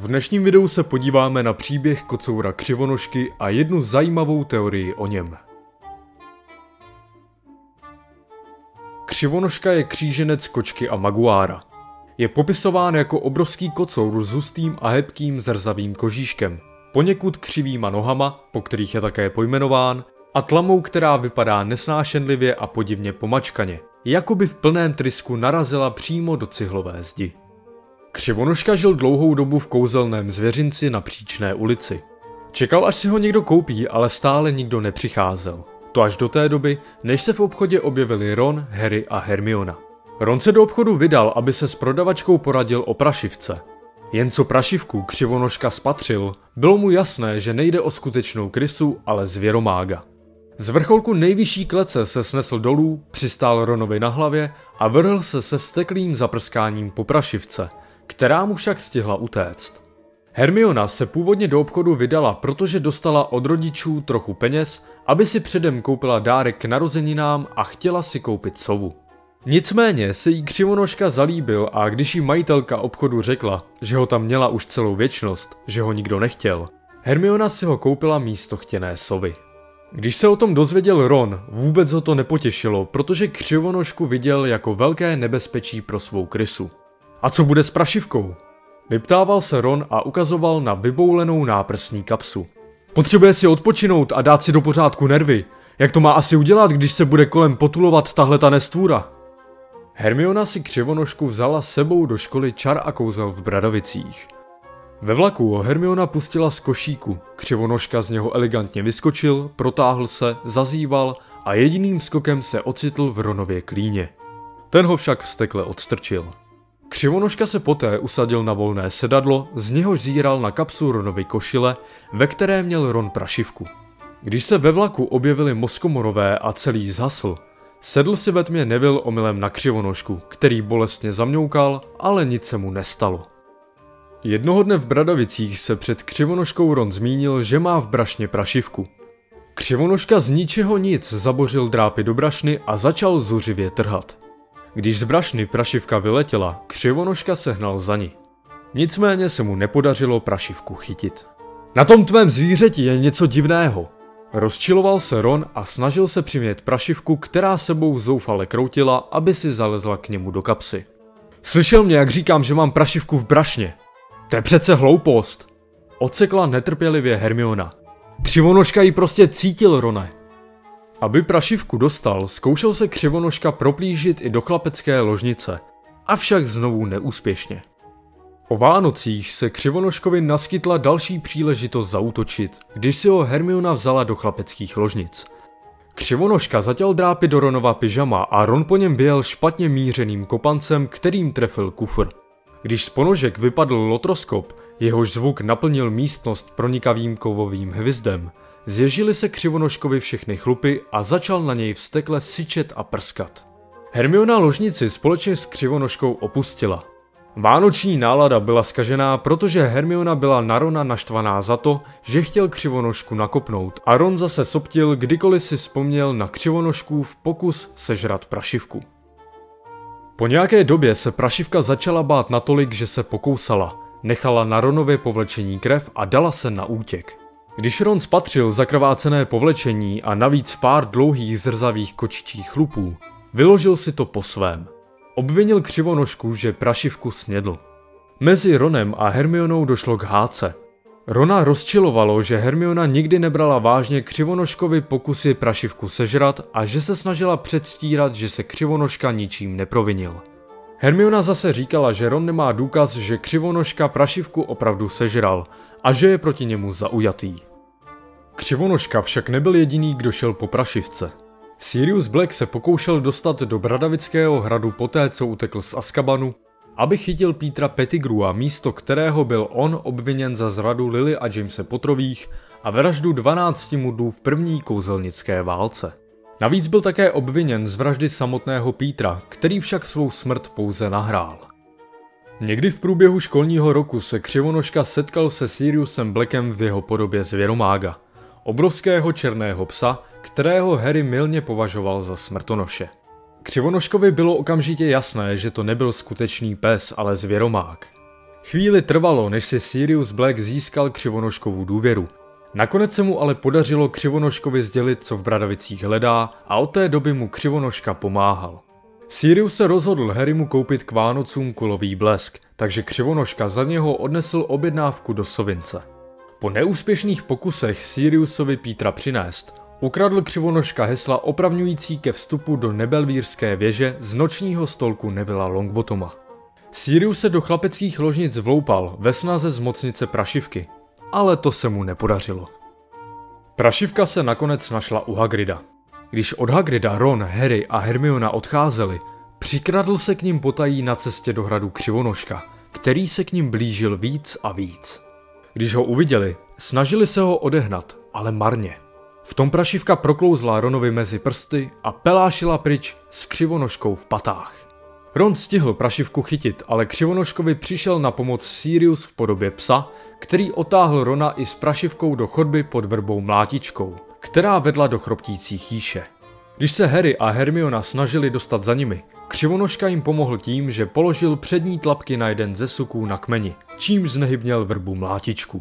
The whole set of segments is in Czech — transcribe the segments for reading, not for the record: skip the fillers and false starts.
V dnešním videu se podíváme na příběh kocoura Křivonožky a jednu zajímavou teorii o něm. Křivonožka je kříženec kočky a maguára. Je popisován jako obrovský kocour s hustým a hebkým zrzavým kožíškem, poněkud křivýma nohama, po kterých je také pojmenován, a tlamou, která vypadá nesnášenlivě a podivně pomačkaně, jako by v plném trysku narazila přímo do cihlové zdi. Křivonožka žil dlouhou dobu v kouzelném zvěřinci na Příčné ulici. Čekal, až si ho někdo koupí, ale stále nikdo nepřicházel. To až do té doby, než se v obchodě objevili Ron, Harry a Hermiona. Ron se do obchodu vydal, aby se s prodavačkou poradil o prašivce. Jen co prašivku Křivonožka spatřil, bylo mu jasné, že nejde o skutečnou krysu, ale zvěromága. Z vrcholku nejvyšší klece se snesl dolů, přistál Ronovi na hlavě a vrhl se vzteklým zaprskáním po prašivce, která mu však stihla utéct. Hermiona se původně do obchodu vydala, protože dostala od rodičů trochu peněz, aby si předem koupila dárek k narozeninám a chtěla si koupit sovu. Nicméně se jí Křivonožka zalíbil a když jí majitelka obchodu řekla, že ho tam měla už celou věčnost, že ho nikdo nechtěl, Hermiona si ho koupila místo chtěné sovy. Když se o tom dozvěděl Ron, vůbec ho to nepotěšilo, protože Křivonožku viděl jako velké nebezpečí pro svou krysu. A co bude s prašivkou? Vyptával se Ron a ukazoval na vyboulenou náprsní kapsu. Potřebuje si odpočinout a dát si do pořádku nervy. Jak to má asi udělat, když se bude kolem potulovat tahleta nestvůra? Hermiona si Křivonožku vzala s sebou do školy čar a kouzel v Bradavicích. Ve vlaku ho Hermiona pustila z košíku, Křivonožka z něho elegantně vyskočil, protáhl se, zazíval a jediným skokem se ocitl v Ronově klíně. Ten ho však vztekle odstrčil. Křivonožka se poté usadil na volné sedadlo, z něhož zíral na kapsu Ronovy košile, ve které měl Ron prašivku. Když se ve vlaku objevili mozkomorové a celý zhasl, sedl si ve tmě Neville omylem na Křivonožku, který bolestně zamňoukal, ale nic se mu nestalo. Jednoho dne v Bradavicích se před Křivonožkou Ron zmínil, že má v brašně prašivku. Křivonožka z ničeho nic zabořil drápy do brašny a začal zuřivě trhat. Když z brašny prašivka vyletěla, Křivonožka sehnal za ní. Nicméně se mu nepodařilo prašivku chytit. Na tom tvém zvířeti je něco divného. Rozčiloval se Ron a snažil se přimět prašivku, která sebou zoufale kroutila, aby si zalezla k němu do kapsy. Slyšel mě, jak říkám, že mám prašivku v brašně. To je přece hloupost. Odsekla netrpělivě Hermiona. Křivonožka ji prostě cítil, Rone. Aby prašivku dostal, zkoušel se Křivonožka proplížit i do chlapecké ložnice, avšak znovu neúspěšně. O Vánocích se Křivonožkovi naskytla další příležitost zaútočit, když si ho Hermiona vzala do chlapeckých ložnic. Křivonožka zatěl drápy do Ronova pyžama a Ron po něm vyjel špatně mířeným kopancem, kterým trefil kufr. Když z ponožek vypadl lotroskop, jehož zvuk naplnil místnost pronikavým kovovým hvizdem, zježily se Křivonožkovi všechny chlupy a začal na něj vztekle syčet a prskat. Hermiona ložnici společně s Křivonožkou opustila. Vánoční nálada byla zkažená, protože Hermiona byla na Rona naštvaná za to, že chtěl Křivonožku nakopnout a Ron zase soptil, kdykoliv si vzpomněl na Křivonožkův pokus sežrat prašivku. Po nějaké době se prašivka začala bát natolik, že se pokousala, nechala na Ronově povlečení krev a dala se na útěk. Když Ron spatřil zakrvácené povlečení a navíc pár dlouhých zrzavých kočičích chlupů, vyložil si to po svém. Obvinil Křivonožku, že prašivku snědl. Mezi Ronem a Hermionou došlo k hádce. Rona rozčilovalo, že Hermiona nikdy nebrala vážně Křivonožkovi pokusy prašivku sežrat a že se snažila předstírat, že se Křivonožka ničím neprovinil. Hermiona zase říkala, že Ron nemá důkaz, že Křivonožka prašivku opravdu sežral a že je proti němu zaujatý. Křivonožka však nebyl jediný, kdo šel po prašivce. Sirius Black se pokoušel dostat do Bradavického hradu poté, co utekl z Azkabanu, aby chytil Petra Pettigrua, místo kterého byl on obviněn za zradu Lily a Jamese Potterových a vraždu 12 mudů v první kouzelnické válce. Navíc byl také obviněn z vraždy samotného Petra, který však svou smrt pouze nahrál. Někdy v průběhu školního roku se Křivonožka setkal se Siriusem Blackem v jeho podobě zvěromága, obrovského černého psa, kterého Harry mylně považoval za smrtonoše. Křivonožkovi bylo okamžitě jasné, že to nebyl skutečný pes, ale zvěromák. Chvíli trvalo, než si Sirius Black získal Křivonožkovu důvěru. Nakonec se mu ale podařilo Křivonožkovi sdělit, co v Bradavicích hledá, a od té doby mu Křivonožka pomáhal. Sirius se rozhodl Harrymu koupit k Vánocům kulový blesk, takže Křivonožka za něho odnesl objednávku do Sovince. Po neúspěšných pokusech Siriusovi Petra přinést, ukradl Křivonožka hesla opravňující ke vstupu do Nebelvírské věže z nočního stolku Nevilla Longbottoma. Sirius se do chlapeckých ložnic vloupal ve snaze zmocnit se Prašivky, ale to se mu nepodařilo. Prašivka se nakonec našla u Hagrida. Když od Hagrida Ron, Harry a Hermiona odcházeli, přikradl se k nim potají na cestě do hradu Křivonožka, který se k nim blížil víc a víc. Když ho uviděli, snažili se ho odehnat, ale marně. V tom Prašivka proklouzla Ronovi mezi prsty a pelášila pryč s Křivonožkou v patách. Ron stihl Prašivku chytit, ale Křivonožkovi přišel na pomoc Sirius v podobě psa, který otáhl Rona i s Prašivkou do chodby pod vrbou Mlátičkou, která vedla do chroptící chýše. Když se Harry a Hermiona snažili dostat za nimi, Křivonožka jim pomohl tím, že položil přední tlapky na jeden ze suků na kmeni, čímž znehybněl vrbu Mlátičku.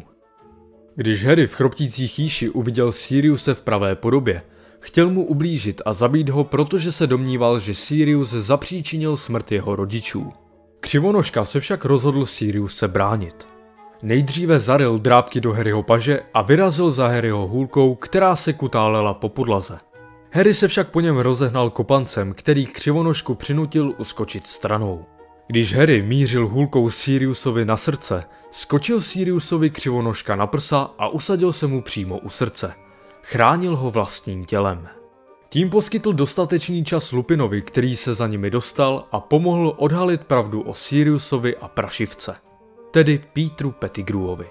Když Harry v chroptící chýši uviděl Siriuse v pravé podobě, chtěl mu ublížit a zabít ho, protože se domníval, že Sirius zapříčinil smrt jeho rodičů. Křivonožka se však rozhodl Siriuse bránit. Nejdříve zaryl drápky do Harryho paže a vyrazil za Harryho hůlkou, která se kutálela po podlaze. Harry se však po něm rozehnal kopancem, který Křivonožku přinutil uskočit stranou. Když Harry mířil hůlkou Siriusovi na srdce, skočil Siriusovi Křivonožka na prsa a usadil se mu přímo u srdce. Chránil ho vlastním tělem. Tím poskytl dostatečný čas Lupinovi, který se za nimi dostal, a pomohl odhalit pravdu o Siriusovi a Prašivce, tedy Petru Pettigrewovi.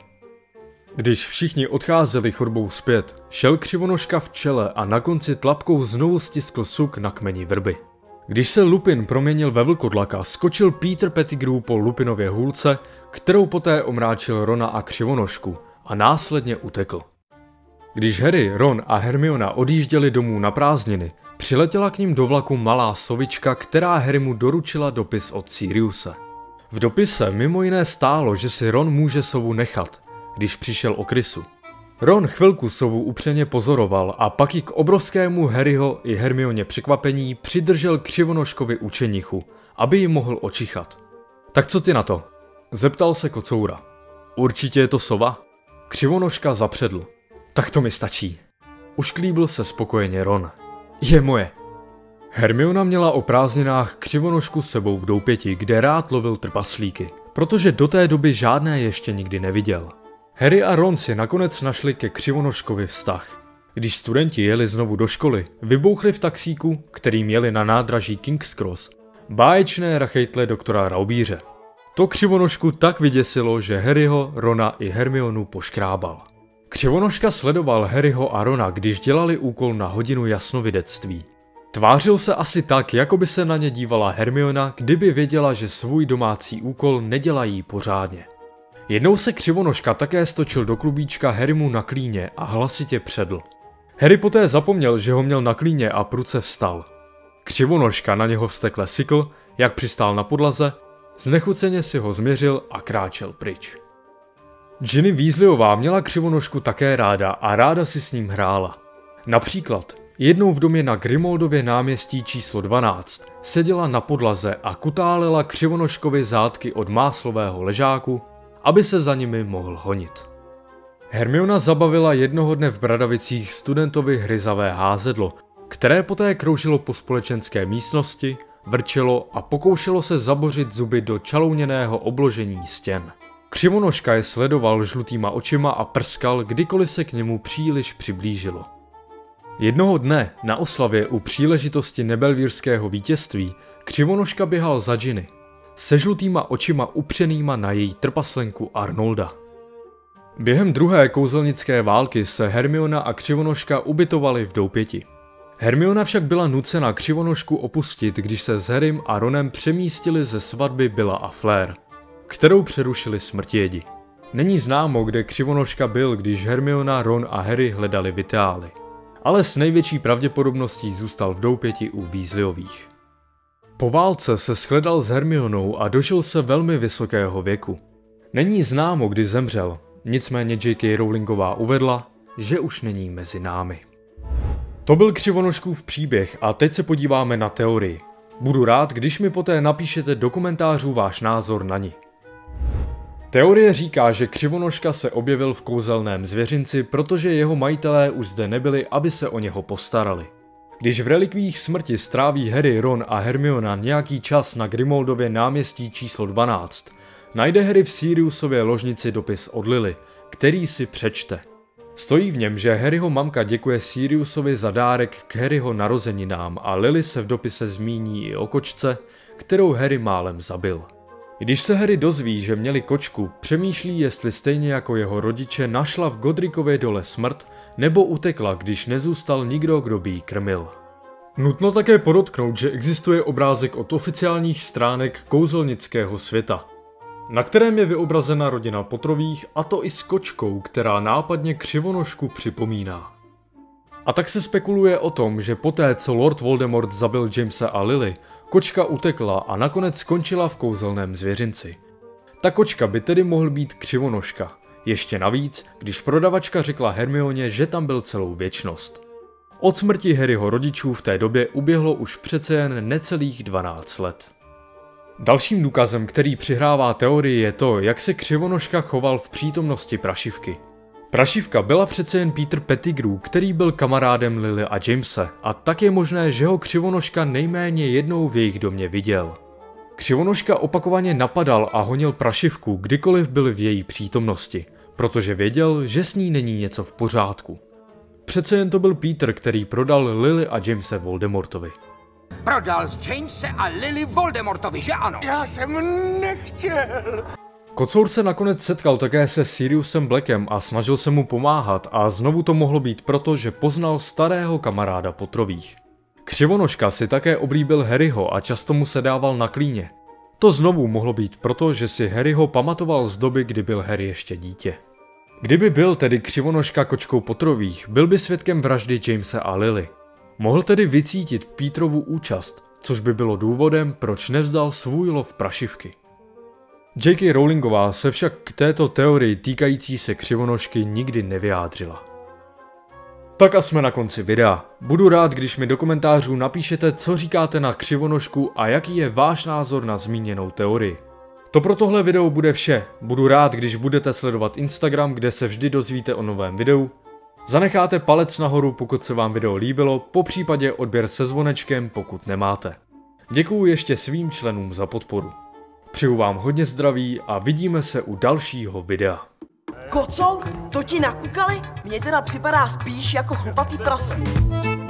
Když všichni odcházeli chodbou zpět, šel Křivonožka v čele a na konci tlapkou znovu stiskl suk na kmeni vrby. Když se Lupin proměnil ve vlkodlaka, skočil Peter Pettigrew po Lupinově hůlce, kterou poté omráčil Rona a Křivonožku, a následně utekl. Když Harry, Ron a Hermiona odjížděli domů na prázdniny, přiletěla k ním do vlaku malá sovička, která Harrymu doručila dopis od Siriuse. V dopise mimo jiné stálo, že si Ron může sovu nechat, když přišel o krysu. Ron chvilku sovu upřeně pozoroval a pak ji k obrovskému Harryho i Hermioně překvapení přidržel Křivonožkovi učenichu, aby ji mohl očichat. Tak co ty na to? Zeptal se kocoura. Určitě je to sova? Křivonožka zapředl. Tak to mi stačí. Ušklíbil se spokojeně Ron. Je moje. Hermiona měla o prázdninách Křivonožku s sebou v doupěti, kde rád lovil trpaslíky, protože do té doby žádné ještě nikdy neviděl. Harry a Ron si nakonec našli ke Křivonožkovi vztah. Když studenti jeli znovu do školy, vybouchli v taxíku, kterým jeli na nádraží King's Cross, báječné rachejtle doktora Raubíře. To Křivonožku tak vyděsilo, že Harryho, Rona i Hermionu poškrábal. Křivonožka sledoval Harryho a Rona, když dělali úkol na hodinu jasnovidectví. Tvářil se asi tak, jako by se na ně dívala Hermiona, kdyby věděla, že svůj domácí úkol nedělají pořádně. Jednou se Křivonožka také stočil do klubíčka Harrymu na klíně a hlasitě předl. Harry poté zapomněl, že ho měl na klíně a prudce vstal. Křivonožka na něho vztekle sykl, jak přistál na podlaze, znechuceně si ho změřil a kráčel pryč. Ginny Weasleyová měla Křivonožku také ráda a ráda si s ním hrála. Například jednou v domě na Grimoldově náměstí číslo 12 seděla na podlaze a kutálela Křivonožkovi zátky od máslového ležáku, aby se za nimi mohl honit. Hermiona zabavila jednoho dne v Bradavicích studentovi hryzavé házedlo, které poté kroužilo po společenské místnosti, vrčelo a pokoušelo se zabořit zuby do čalouněného obložení stěn. Křivonožka je sledoval žlutýma očima a prskal, kdykoliv se k němu příliš přiblížilo. Jednoho dne na oslavě u příležitosti nebelvírského vítězství Křivonožka běhal za Ginny, se žlutýma očima upřenýma na její trpaslenku Arnolda. Během druhé kouzelnické války se Hermiona a Křivonožka ubytovali v doupěti. Hermiona však byla nucena Křivonožku opustit, když se s Harrym a Ronem přemístili ze svatby Billa a Fleur, kterou přerušili smrtijedi. Není známo, kde Křivonožka byl, když Hermiona, Ron a Harry hledali Viteály, ale s největší pravděpodobností zůstal v doupěti u Weasleyových. Po válce se shledal s Hermionou a dožil se velmi vysokého věku. Není známo, kdy zemřel, nicméně J.K. Rowlingová uvedla, že už není mezi námi. To byl Křivonoškův příběh a teď se podíváme na teorii. Budu rád, když mi poté napíšete do komentářů váš názor na ní. Teorie říká, že Křivonožka se objevil v kouzelném zvěřinci, protože jeho majitelé už zde nebyli, aby se o něho postarali. Když v relikviích smrti stráví Harry, Ron a Hermiona nějaký čas na Grimoldově náměstí číslo 12, najde Harry v Siriusově ložnici dopis od Lily, který si přečte. Stojí v něm, že Harryho mamka děkuje Siriusovi za dárek k Harryho narozeninám a Lily se v dopise zmíní i o kočce, kterou Harry málem zabil. Když se Harry dozví, že měli kočku, přemýšlí, jestli stejně jako jeho rodiče našla v Godricově dole smrt, nebo utekla, když nezůstal nikdo, kdo by jí krmil. Nutno také podotknout, že existuje obrázek od oficiálních stránek kouzelnického světa, na kterém je vyobrazena rodina Potterových, a to i s kočkou, která nápadně Křivonožku připomíná. A tak se spekuluje o tom, že poté, co Lord Voldemort zabil Jamese a Lily, kočka utekla a nakonec skončila v kouzelném zvěřinci. Ta kočka by tedy mohl být Křivonožka. Ještě navíc, když prodavačka řekla Hermioně, že tam byl celou věčnost. Od smrti Harryho rodičů v té době uběhlo už přece jen necelých 12 let. Dalším důkazem, který přihrává teorii, je to, jak se Křivonožka choval v přítomnosti Prašivky. Prašivka byla přece jen Peter Pettigrew, který byl kamarádem Lily a Jamese, a tak je možné, že ho Křivonožka nejméně jednou v jejich domě viděl. Křivonožka opakovaně napadal a honil Prašivku, kdykoliv byl v její přítomnosti, protože věděl, že s ní není něco v pořádku. Přece jen to byl Peter, který prodal Lily a Jamese Voldemortovi. Prodal z Jamese a Lily Voldemortovi, že ano? Já jsem nechtěl. Kocour se nakonec setkal také se Siriusem Blackem a snažil se mu pomáhat, a znovu to mohlo být proto, že poznal starého kamaráda Potterových. Křivonožka si také oblíbil Harryho a často mu se dával na klíně. To znovu mohlo být proto, že si Harryho pamatoval z doby, kdy byl Harry ještě dítě. Kdyby byl tedy Křivonožka kočkou Potterových, byl by svědkem vraždy Jamese a Lily. Mohl tedy vycítit Petrovu účast, což by bylo důvodem, proč nevzdal svůj lov Prašivky. J.K. Rowlingová se však k této teorii týkající se Křivonožky nikdy nevyjádřila. Tak a jsme na konci videa. Budu rád, když mi do komentářů napíšete, co říkáte na Křivonožku a jaký je váš názor na zmíněnou teorii. To pro tohle video bude vše. Budu rád, když budete sledovat Instagram, kde se vždy dozvíte o novém videu. Zanecháte palec nahoru, pokud se vám video líbilo, popřípadě odběr se zvonečkem, pokud nemáte. Děkuju ještě svým členům za podporu. Přeju vám hodně zdraví a vidíme se u dalšího videa. Kocour? To ti nakukali? Mně teda připadá spíš jako chlupatý prase.